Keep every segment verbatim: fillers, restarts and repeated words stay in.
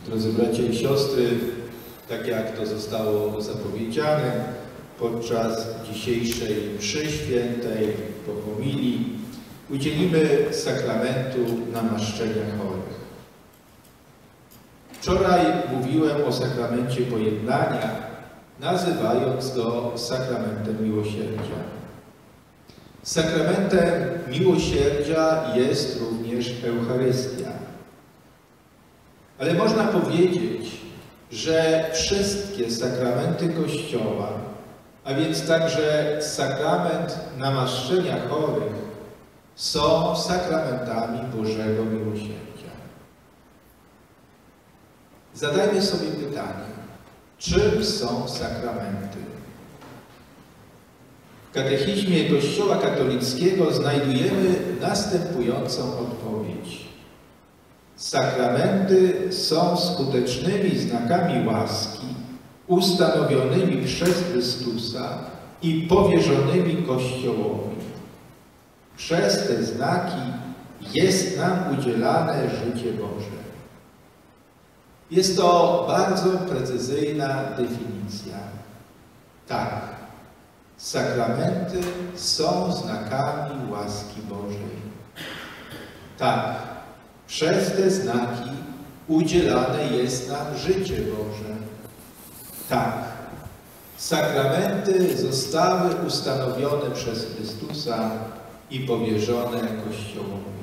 Drodzy bracia i siostry, tak jak to zostało zapowiedziane podczas dzisiejszej mszy świętej po homilii, udzielimy sakramentu namaszczenia chorych. Wczoraj mówiłem o sakramencie pojednania, nazywając go sakramentem miłosierdzia. Sakramentem miłosierdzia jest również Eucharystia. Ale można powiedzieć, że wszystkie sakramenty Kościoła, a więc także sakrament namaszczenia chorych, są sakramentami Bożego Miłosierdzia. Zadajmy sobie pytanie, czym są sakramenty? W katechizmie Kościoła katolickiego znajdujemy następującą odpowiedź. Sakramenty są skutecznymi znakami łaski ustanowionymi przez Chrystusa i powierzonymi Kościołowi. Przez te znaki jest nam udzielane życie Boże. Jest to bardzo precyzyjna definicja. Tak, sakramenty są znakami łaski Bożej. Tak, przez te znaki udzielane jest nam życie Boże. Tak, sakramenty zostały ustanowione przez Chrystusa i powierzone Kościołowi.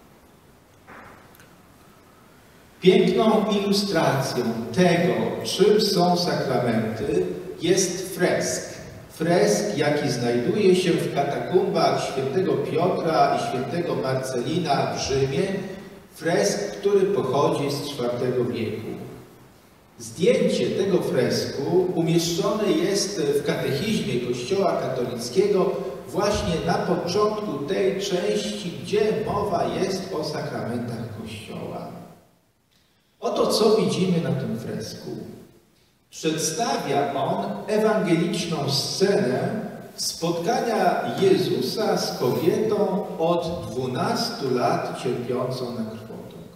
Piękną ilustracją tego, czym są sakramenty, jest fresk. Fresk, jaki znajduje się w katakumbach świętego Piotra i świętego Marcelina w Rzymie, fresk, który pochodzi z czwartego wieku. Zdjęcie tego fresku umieszczone jest w katechizmie Kościoła katolickiego właśnie na początku tej części, gdzie mowa jest o sakramentach Kościoła. Oto co widzimy na tym fresku. Przedstawia on ewangeliczną scenę spotkania Jezusa z kobietą od dwunastu lat cierpiącą na krwotok.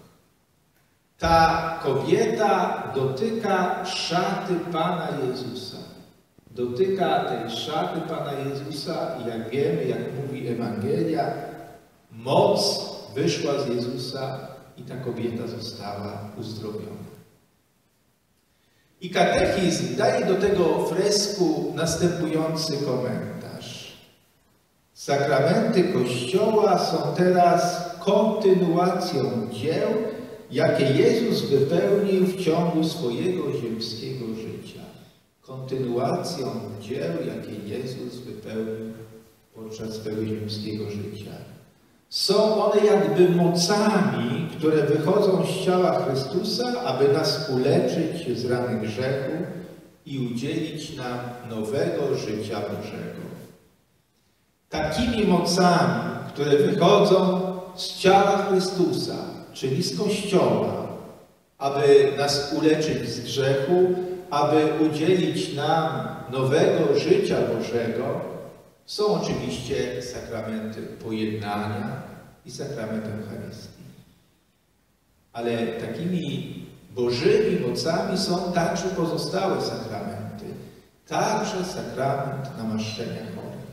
Ta kobieta dotyka szaty Pana Jezusa. Dotyka tej szaty Pana Jezusa i jak wiemy, jak mówi Ewangelia, moc wyszła z Jezusa i ta kobieta została uzdrowiona. I katechizm daje do tego fresku następujący komentarz. Sakramenty Kościoła są teraz kontynuacją dzieł, jakie Jezus wypełnił w ciągu swojego ziemskiego życia. Kontynuacją dzieł, jakie Jezus wypełnił podczas swojego ziemskiego życia. Są one jakby mocami, które wychodzą z ciała Chrystusa, aby nas uleczyć z rany grzechu i udzielić nam nowego życia Bożego. Takimi mocami, które wychodzą z ciała Chrystusa, czyli z Kościoła, aby nas uleczyć z grzechu, aby udzielić nam nowego życia Bożego, są oczywiście sakramenty pojednania i sakrament Eucharystii. Ale takimi Bożymi mocami są także pozostałe sakramenty, także sakrament namaszczenia chorych.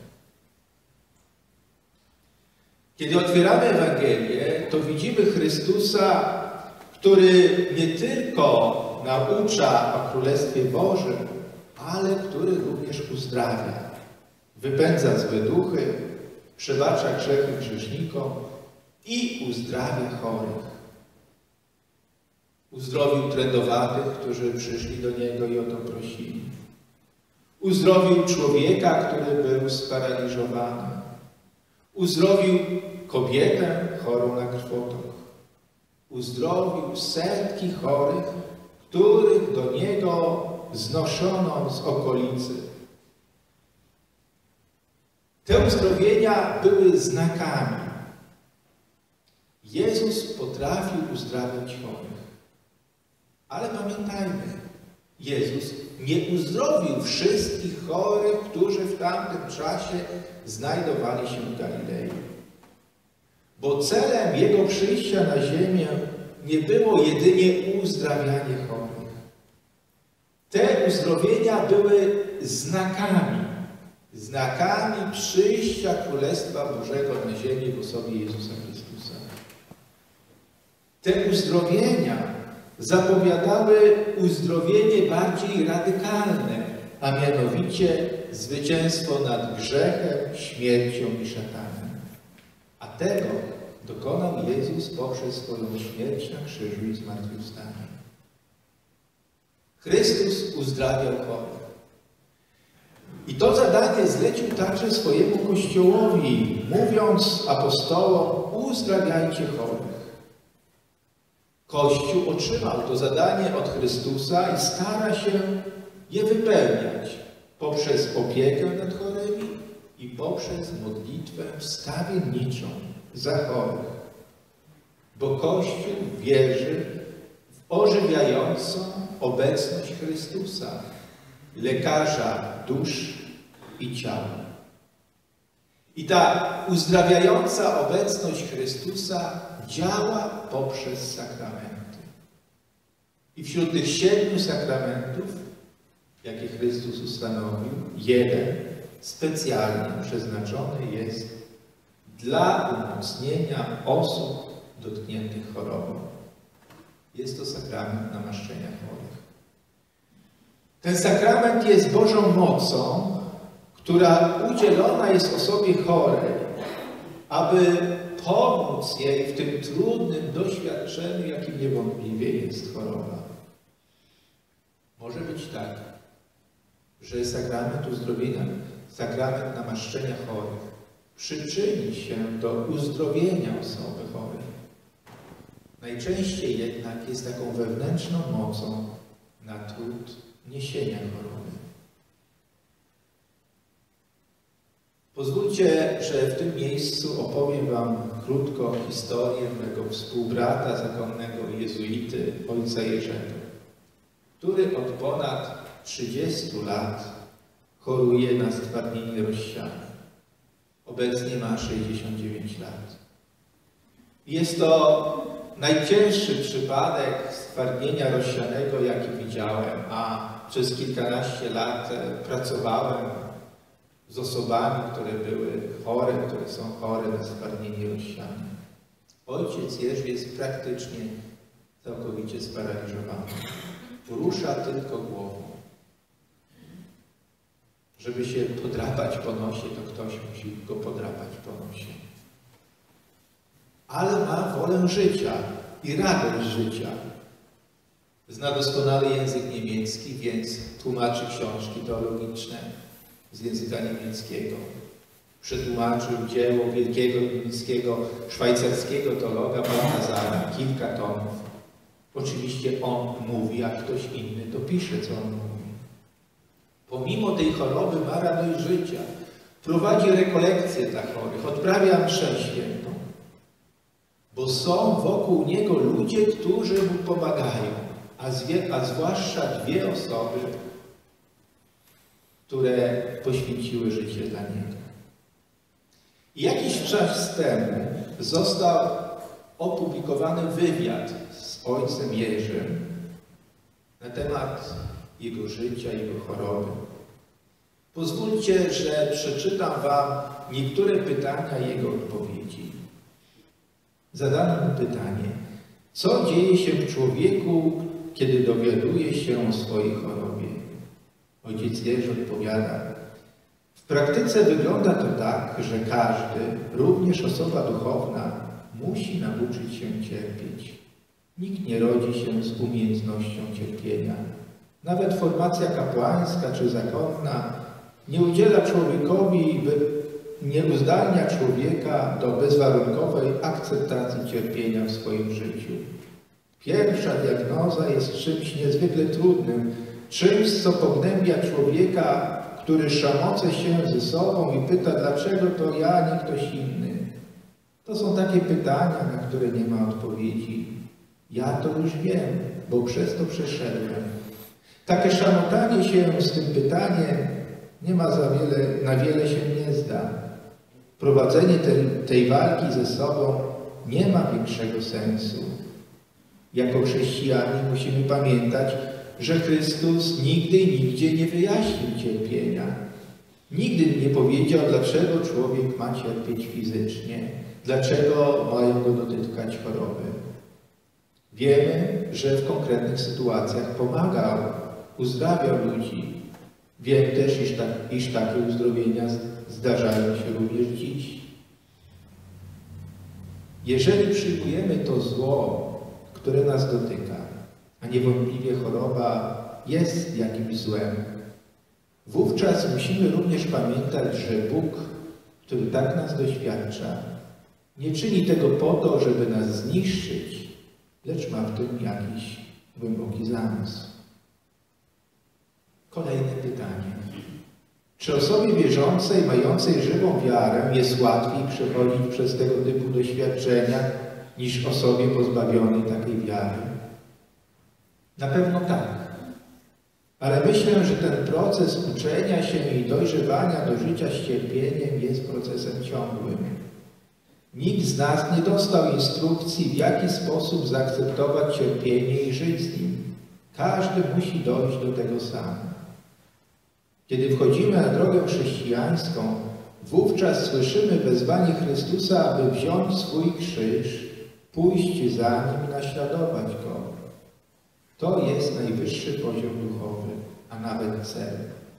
Kiedy otwieramy Ewangelię, to widzimy Chrystusa, który nie tylko naucza o Królestwie Bożym, ale który również uzdrawia. Wypędza złe duchy, przebacza grzechy grzesznikom i uzdrawia chorych. Uzdrowił trędowatych, którzy przyszli do Niego i o to prosili. Uzdrowił człowieka, który był sparaliżowany. Uzdrowił kobietę chorą na krwotok. Uzdrowił setki chorych, których do Niego znoszono z okolicy. Te uzdrowienia były znakami. Jezus potrafił uzdrawiać chorych. Ale pamiętajmy, Jezus nie uzdrowił wszystkich chorych, którzy w tamtym czasie znajdowali się w Galilei. Bo celem Jego przyjścia na ziemię nie było jedynie uzdrawianie chorych. Te uzdrowienia były znakami, znakami przyjścia Królestwa Bożego na ziemię w osobie Jezusa Chrystusa. Te uzdrowienia zapowiadały uzdrowienie bardziej radykalne, a mianowicie zwycięstwo nad grzechem, śmiercią i szatanem. A tego dokonał Jezus poprzez swoją śmierć na krzyżu i zmartwychwstanie. Chrystus uzdrawiał chorych. I to zadanie zlecił także swojemu Kościołowi, mówiąc apostołom: uzdrawiajcie chorych. Kościół otrzymał to zadanie od Chrystusa i stara się je wypełniać poprzez opiekę nad chorymi i poprzez modlitwę wstawienniczą za chorych. Bo Kościół wierzy w ożywiającą obecność Chrystusa, lekarza dusz i ciała. I ta uzdrawiająca obecność Chrystusa działa poprzez sakramenty. I wśród tych siedmiu sakramentów, jakie Chrystus ustanowił, jeden specjalnie przeznaczony jest dla umocnienia osób dotkniętych chorobą. Jest to sakrament namaszczenia chorych. Ten sakrament jest Bożą mocą, która udzielona jest osobie chorej, aby pomóc jej w tym trudnym doświadczeniu, jakim niewątpliwie jest choroba. Może być tak, że sakrament uzdrowienia, sakrament namaszczenia chorych przyczyni się do uzdrowienia osoby chorej. Najczęściej jednak jest taką wewnętrzną mocą na trud niesienia choroby. Pozwólcie, że w tym miejscu opowiem wam krótko historię mego współbrata zakonnego jezuity, ojca Jerzego, który od ponad trzydziestu lat choruje na stwardnienie rozsiane. Obecnie ma sześćdziesiąt dziewięć lat. Jest to najcięższy przypadek stwardnienia rozsianego, jaki widziałem, a przez kilkanaście lat pracowałem z osobami, które były chore, które są chore na stwardnienie rozsiane. Ojciec Jerzy jest praktycznie całkowicie sparaliżowany. Rusza tylko głową. Żeby się podrapać po nosie, to ktoś musi go podrapać po nosie. Ale ma wolę życia i radość życia. Zna doskonale język niemiecki, więc tłumaczy książki teologiczne z języka niemieckiego. Przetłumaczył dzieło wielkiego niemieckiego, szwajcarskiego teologa Baltazara, kilka tomów. Oczywiście on mówi, a ktoś inny to pisze, co on mówi. Pomimo tej choroby ma radość życia. Prowadzi rekolekcje dla chorych, odprawia mszę świętą. Bo są wokół niego ludzie, którzy mu pomagają, a, zwie, a zwłaszcza dwie osoby, które poświęciły życie dla niego. I jakiś czas temu został opublikowany wywiad z ojcem Jerzym na temat jego życia, jego choroby. Pozwólcie, że przeczytam wam niektóre pytania jego odpowiedzi. Zadano mu pytanie: co dzieje się w człowieku, kiedy dowiaduje się o swojej chorobie? Ojciec Jerzy odpowiada: w praktyce wygląda to tak, że każdy, również osoba duchowna, musi nauczyć się cierpieć. Nikt nie rodzi się z umiejętnością cierpienia. Nawet formacja kapłańska czy zakonna nie udziela człowiekowi, nie uzdalnia człowieka do bezwarunkowej akceptacji cierpienia w swoim życiu. Pierwsza diagnoza jest czymś niezwykle trudnym, czymś, co pognębia człowieka, który szamoce się ze sobą i pyta, dlaczego to ja, nie ktoś inny. To są takie pytania, na które nie ma odpowiedzi. Ja to już wiem, bo przez to przeszedłem. Takie szamotanie się z tym pytaniem nie ma za wiele, na wiele się nie zda. Prowadzenie tej, tej walki ze sobą nie ma większego sensu. Jako chrześcijanie musimy pamiętać, że Chrystus nigdy i nigdzie nie wyjaśnił cierpienia. Nigdy nie powiedział, dlaczego człowiek ma cierpieć fizycznie, dlaczego mają go dotykać choroby. Wiemy, że w konkretnych sytuacjach pomagał, uzdrawiał ludzi. Wiem też, iż, tak, iż takie uzdrowienia zdarzają się również dziś. Jeżeli przyjmujemy to zło, które nas dotyka, a niewątpliwie choroba jest jakimś złem, wówczas musimy również pamiętać, że Bóg, który tak nas doświadcza, nie czyni tego po to, żeby nas zniszczyć, lecz ma w tym jakiś głęboki zamysł. Kolejne pytanie. Czy osobie wierzącej, mającej żywą wiarę, jest łatwiej przechodzić przez tego typu doświadczenia, niż osobie pozbawionej takiej wiary? Na pewno tak. Ale myślę, że ten proces uczenia się i dojrzewania do życia z cierpieniem jest procesem ciągłym. Nikt z nas nie dostał instrukcji, w jaki sposób zaakceptować cierpienie i żyć z nim. Każdy musi dojść do tego sam. Kiedy wchodzimy na drogę chrześcijańską, wówczas słyszymy wezwanie Chrystusa, aby wziąć swój krzyż, pójść za Nim i naśladować Go. To jest najwyższy poziom duchowy, a nawet cel.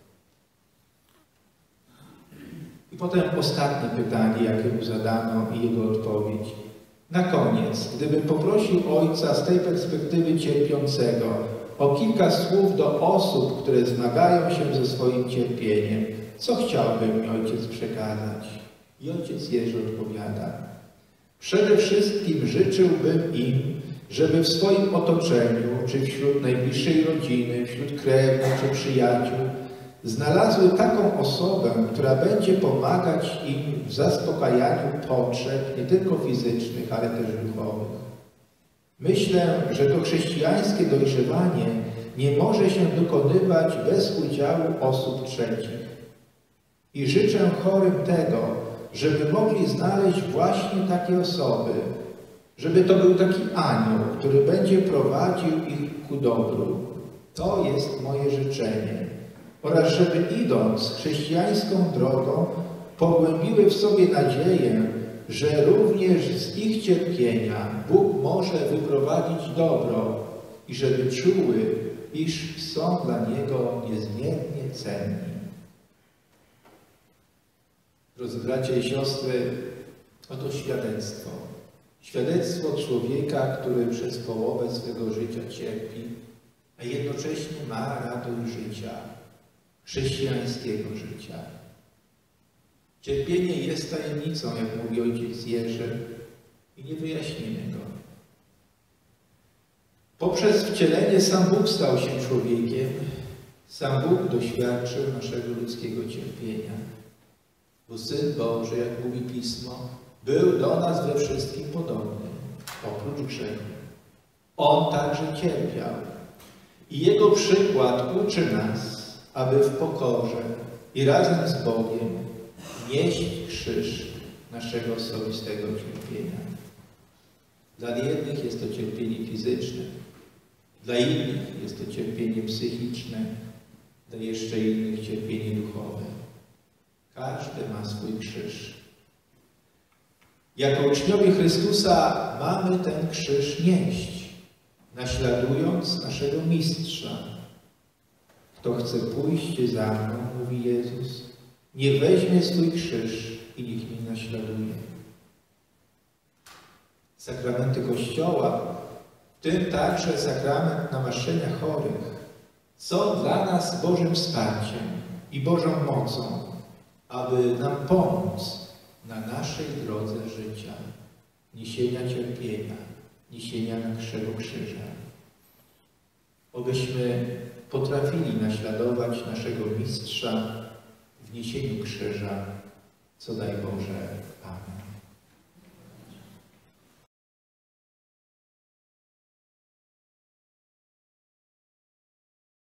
I potem ostatnie pytanie, jakie mu zadano i jego odpowiedź. Na koniec, gdybym poprosił Ojca z tej perspektywy cierpiącego o kilka słów do osób, które zmagają się ze swoim cierpieniem, co chciałby mi Ojciec przekazać? I Ojciec Jerzy odpowiada. Przede wszystkim życzyłbym im, żeby w swoim otoczeniu, czy wśród najbliższej rodziny, wśród krewnych czy przyjaciół, znalazły taką osobę, która będzie pomagać im w zaspokajaniu potrzeb, nie tylko fizycznych, ale też duchowych. Myślę, że to chrześcijańskie dojrzewanie nie może się dokonywać bez udziału osób trzecich. I życzę chorym tego, żeby mogli znaleźć właśnie takie osoby, żeby to był taki anioł, który będzie prowadził ich ku dobru. To jest moje życzenie. Oraz żeby idąc chrześcijańską drogą, pogłębiły w sobie nadzieję, że również z ich cierpienia Bóg może wyprowadzić dobro i żeby czuły, iż są dla Niego niezmiernie cenni. Drodzy bracia i siostry, oto świadectwo. Świadectwo człowieka, który przez połowę swego życia cierpi, a jednocześnie ma radość życia, chrześcijańskiego życia. Cierpienie jest tajemnicą, jak mówi ojciec Jerzy, i nie wyjaśnimy go. Poprzez wcielenie sam Bóg stał się człowiekiem, sam Bóg doświadczył naszego ludzkiego cierpienia. Bo Syn Boży, jak mówi Pismo, był do nas we wszystkim podobny, oprócz grzechu. On także cierpiał. I Jego przykład uczy nas, aby w pokorze i razem z Bogiem nieść krzyż naszego osobistego cierpienia. Dla jednych jest to cierpienie fizyczne, dla innych jest to cierpienie psychiczne, dla jeszcze innych cierpienie duchowe. Każdy ma swój krzyż. Jako uczniowie Chrystusa mamy ten krzyż nieść, naśladując naszego Mistrza. Kto chce pójść za mną, mówi Jezus, niech weźmie swój krzyż i niech mnie naśladuje. Sakramenty Kościoła, w tym także sakrament namaszczenia chorych, są dla nas Bożym wsparciem i Bożą mocą, aby nam pomóc na naszej drodze życia, niesienia cierpienia, niesienia naszego krzyża. Obyśmy potrafili naśladować naszego Mistrza w niesieniu krzyża, co daj Boże. Amen.